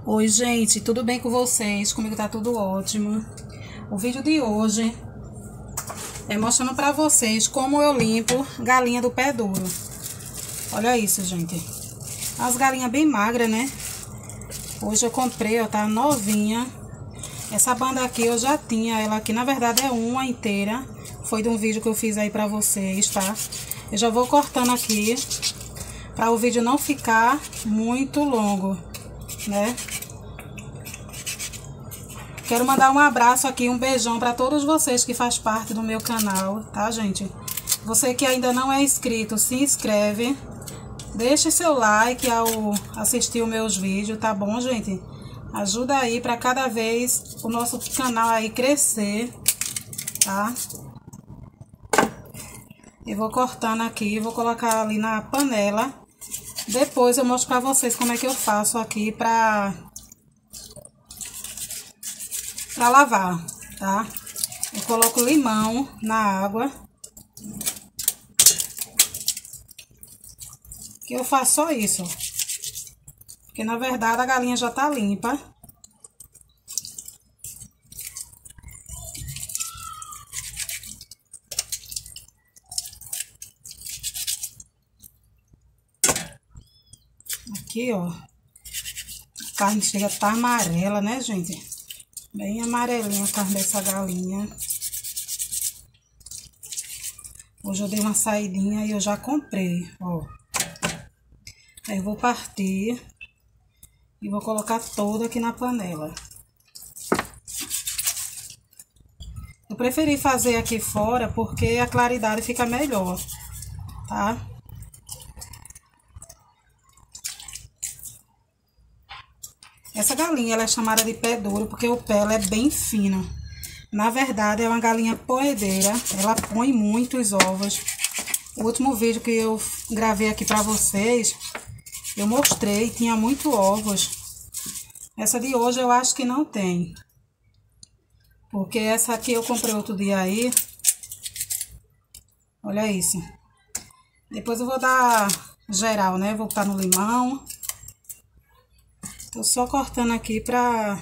Oi, gente, tudo bem com vocês? Comigo tá tudo ótimo. O vídeo de hoje é mostrando pra vocês como eu limpo galinha do pé duro. Olha isso, gente. As galinhas bem magras, né? Hoje eu comprei, ó, tá novinha. Essa banda aqui eu já tinha ela aqui, na verdade é uma inteira. Foi de um vídeo que eu fiz aí pra vocês, tá? Eu já vou cortando aqui pra o vídeo não ficar muito longo, né? Quero mandar um abraço aqui, um beijão para todos vocês que fazem parte do meu canal, tá, gente? Você que ainda não é inscrito, se inscreve. Deixe seu like ao assistir os meus vídeos, tá bom, gente? Ajuda aí para cada vez o nosso canal aí crescer, tá? Eu vou cortando aqui, vou colocar ali na panela. Depois eu mostro para vocês como é que eu faço aqui para lavar, tá? Eu coloco limão na água. Que eu faço só isso. Porque na verdade a galinha já tá limpa. Aqui, ó. A carne chega a tá amarela, né, gente? Bem amarelinha a carne dessa galinha. Hoje eu dei uma saidinha e eu já comprei, ó. Aí eu vou partir e vou colocar toda aqui na panela. Eu preferi fazer aqui fora porque a claridade fica melhor, tá? Essa galinha ela é chamada de pé duro porque o pé ela é bem fino. Na verdade é uma galinha poedeira, ela põe muitos ovos. O último vídeo que eu gravei aqui pra vocês, eu mostrei, tinha muitos ovos. Essa de hoje eu acho que não tem. Porque essa aqui eu comprei outro dia aí. Olha isso. Depois eu vou dar geral, né? Vou botar no limão. Tô só cortando aqui pra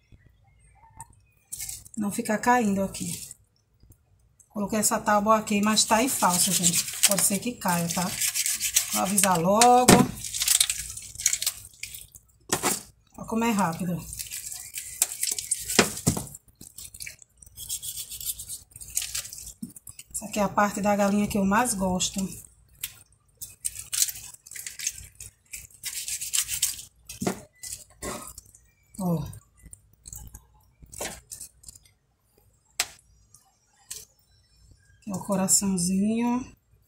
não ficar caindo aqui. Coloquei essa tábua aqui, mas tá em falso, gente. Pode ser que caia, tá? Vou avisar logo. Olha como é rápido. Essa aqui é a parte da galinha que eu mais gosto. Ó. Aqui é o coraçãozinho.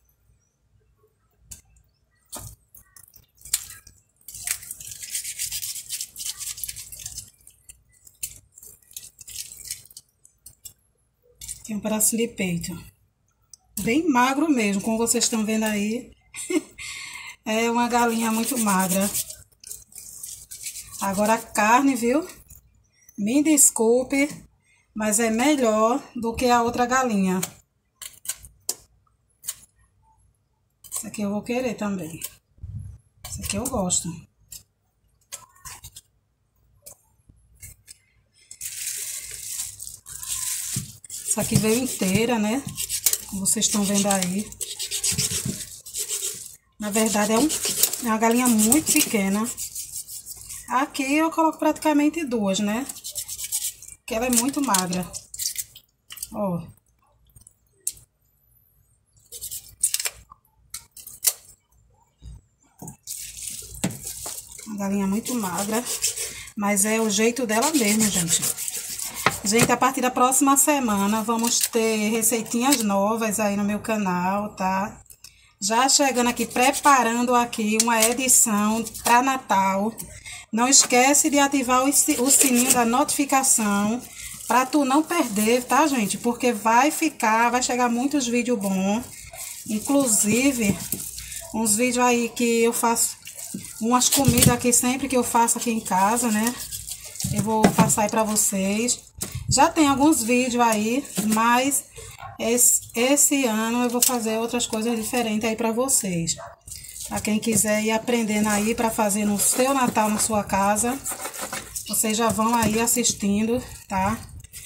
Tem um pedaço de peito. Bem magro mesmo, como vocês estão vendo aí. É uma galinha muito magra. Agora a carne, viu? Me desculpe, mas é melhor do que a outra galinha. Essa aqui eu vou querer também. Essa aqui eu gosto. Essa aqui veio inteira, né? Como vocês estão vendo aí. Na verdade é uma galinha muito pequena. Aqui eu coloco praticamente duas, né? Porque ela é muito magra. Ó. Uma galinha muito magra. Mas é o jeito dela mesmo, gente. Gente, a partir da próxima semana vamos ter receitinhas novas aí no meu canal, tá? Já chegando aqui, preparando aqui uma edição para Natal. Não esquece de ativar o sininho da notificação para tu não perder, tá, gente? Porque vai chegar muitos vídeos bons. Inclusive, uns vídeos aí que eu faço, umas comidas aqui sempre que eu faço aqui em casa, né? Eu vou passar aí para vocês. Já tem alguns vídeos aí, mas esse ano eu vou fazer outras coisas diferentes aí para vocês. Para quem quiser ir aprendendo aí para fazer no seu Natal na sua casa, Vocês já vão aí assistindo, tá?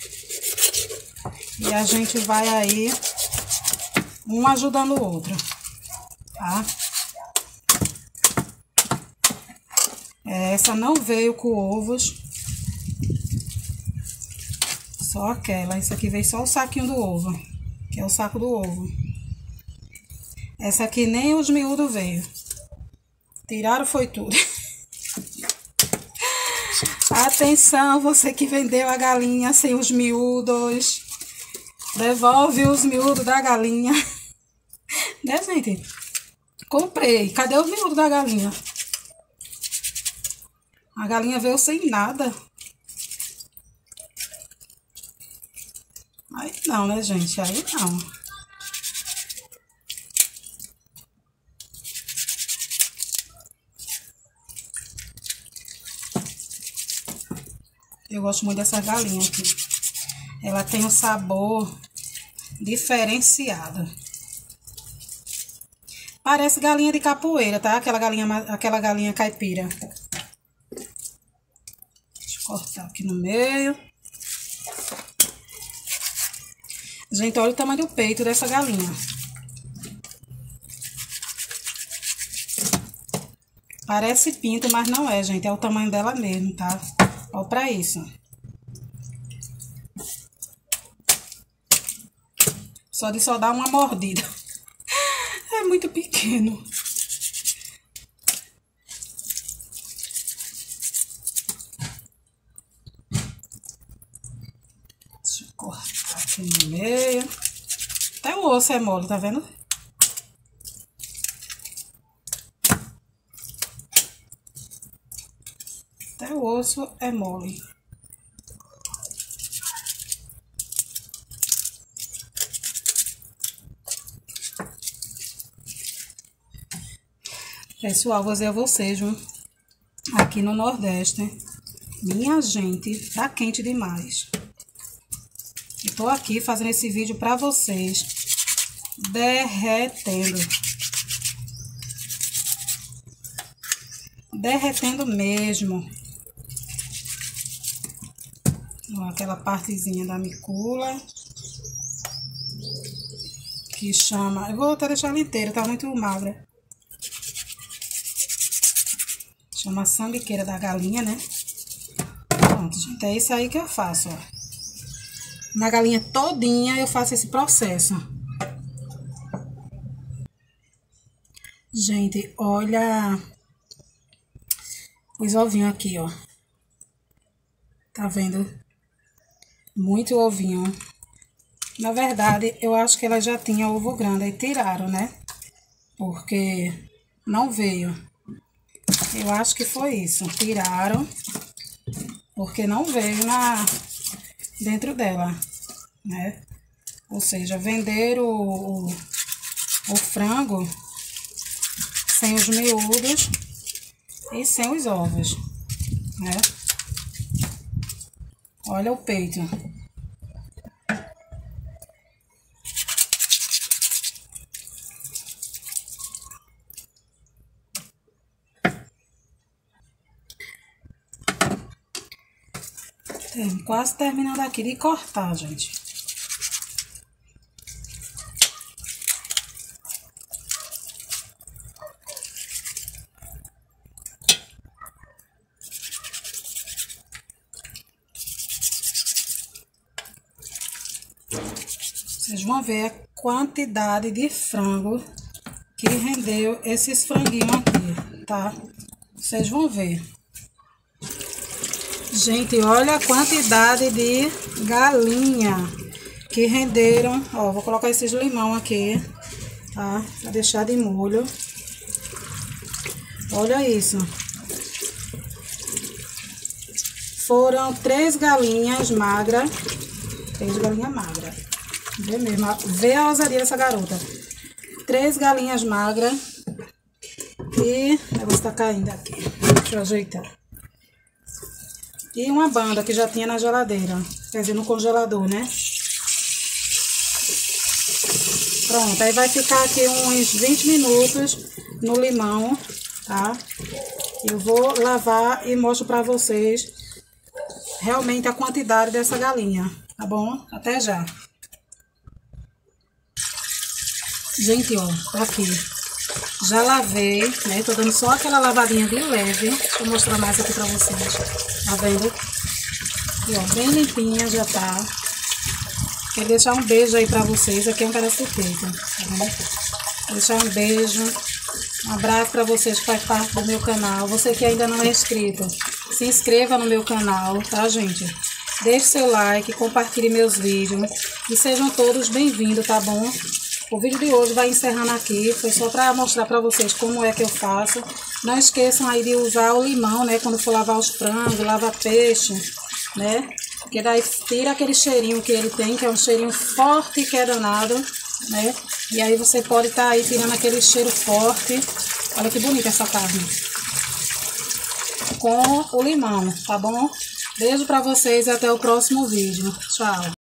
E a gente vai aí, um ajudando o outro, tá? Essa não veio com ovos. Só aquela. Isso aqui veio só o saquinho do ovo, que é o saco do ovo. Essa aqui nem os miúdos veio. Tiraram foi tudo. Atenção, você que vendeu a galinha sem os miúdos. Devolve os miúdos da galinha. Né, gente? Comprei. Cadê os miúdos da galinha? A galinha veio sem nada. Aí não, né, gente? Aí não. Eu gosto muito dessa galinha aqui. Ela tem um sabor diferenciado. Parece galinha de capoeira, tá? Aquela galinha caipira. Deixa eu cortar aqui no meio. Gente, olha o tamanho do peito dessa galinha. Parece pinto, mas não é, gente. É o tamanho dela mesmo, tá? Olha pra isso. Só de só dar uma mordida. É muito pequeno. Deixa eu cortar aqui no meio. Até o osso é mole, tá vendo? Até o osso é mole. Pessoal, vou dizer a vocês, viu? Aqui no Nordeste, minha gente, tá quente demais. Eu tô aqui fazendo esse vídeo pra vocês, derretendo. Derretendo mesmo. Ó, aquela partezinha da micula. Que chama... Eu vou até deixar ela inteira, tá muito magra. Chama sambiqueira da galinha, né? Pronto, gente. É isso aí que eu faço, ó. Na galinha todinha eu faço esse processo. Gente, olha os ovinhos aqui, ó. Tá vendo? Muito ovinho. Na verdade, eu acho que ela já tinha ovo grande e tiraram, né? Porque não veio. Eu acho que foi isso. Tiraram. Porque não veio dentro dela, né? Ou seja, venderam o frango sem os miúdos e sem os ovos, né? Olha o peito. Quase terminando aqui de cortar, gente. Vocês vão ver a quantidade de frango que rendeu esses franguinhos aqui, tá? Vocês vão ver. Gente, olha a quantidade de galinha que renderam. Ó, vou colocar esses limão aqui, tá? Pra deixar de molho. Olha isso. Foram 3 galinhas magras. 3 galinhas magras. Vê mesmo, vê a ousadia dessa garota. 3 galinhas magras. E o negócio tá caindo aqui. Deixa eu ajeitar. E uma banda que já tinha na geladeira. Quer dizer, no congelador, né? Pronto, aí vai ficar aqui uns 20 minutos no limão, tá? Eu vou lavar e mostro pra vocês realmente a quantidade dessa galinha, tá bom? Até já. Gente, ó, tá aqui. Já lavei, né? Tô dando só aquela lavadinha de leve. Deixa eu mostrar mais aqui pra vocês. Tá vendo? E, ó, bem limpinha já tá. Quero deixar um beijo aí pra vocês. Aqui é um pedaço de peito, tá vendo? Vou deixar um beijo. Um abraço pra vocês que faz parte do meu canal. Você que ainda não é inscrito, se inscreva no meu canal, tá, gente? Deixe seu like, compartilhe meus vídeos. E sejam todos bem-vindos, tá bom? O vídeo de hoje vai encerrando aqui, foi só para mostrar para vocês como é que eu faço. Não esqueçam aí de usar o limão, né, quando for lavar os frangos, lavar peixe, né, porque daí tira aquele cheirinho que ele tem, que é um cheirinho forte que é danado, né, e aí você pode estar aí tirando aquele cheiro forte. Olha que bonita essa carne. Com o limão, tá bom? Beijo para vocês e até o próximo vídeo. Tchau!